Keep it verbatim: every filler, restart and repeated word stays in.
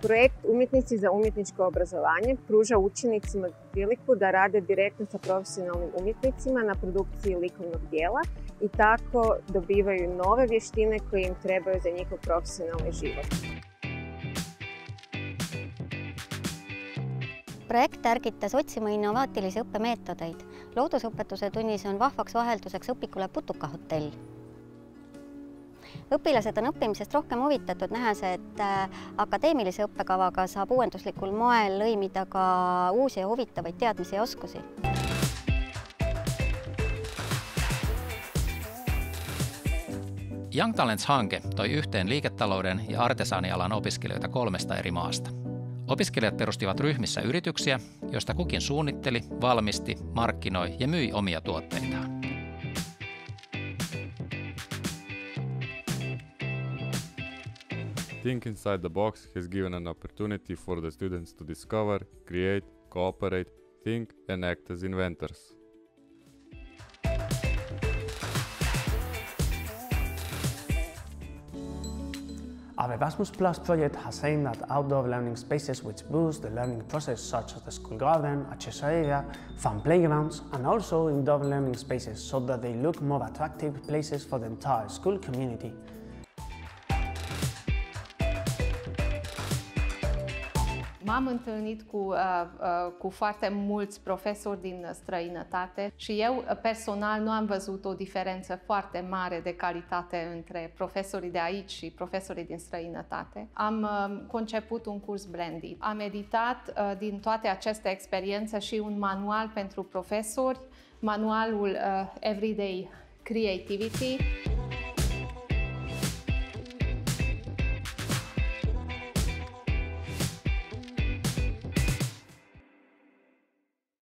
Projekt Umjetnici za umjetničko obrazovanje pruža učenicima priliku da rade direktno sa profesionalnim umjetnicima na produkciji likovnog djela i tako dobivaju nove vještine koje im trebaju za njihov profesionalni život. Projekt ärgitas otsima innovaatilisi õppemeetodeid. Loodusõpetuse tunnis on vahvaks vahelduseks õpikule Putukahotell. Õpilased on õppimisest rohkem huvitatud, nähes, et akadeemilise õppekavaga saab uuenduslikul moel lõimida ka uusi ja huvitavaid teadmisi ja oskusi. Young Talents-hanke toi yhteen liiketalouden ja artesaanialan opiskelijoita kolmesta eri maasta. Opiskelijat perustivat ryhmissä yrityksiä, joista kukin suunnitteli, valmisti, markkinoi ja myi omia tuotteitaan. Think Inside the Box has given an opportunity for the students to discover, create, cooperate, think and act as inventors. Our Erasmus Plus project has aimed at outdoor learning spaces which boost the learning process, such as the school garden, access area, fun playgrounds, and also indoor learning spaces so that they look more attractive places for the entire school community. M-am întâlnit cu, uh, uh, cu foarte mulți profesori din străinătate și eu personal nu am văzut o diferență foarte mare de calitate între profesorii de aici și profesorii din străinătate. Am uh, conceput un curs blended. Am editat uh, din toate aceste experiențe și un manual pentru profesori, manualul uh, Everyday Creativity.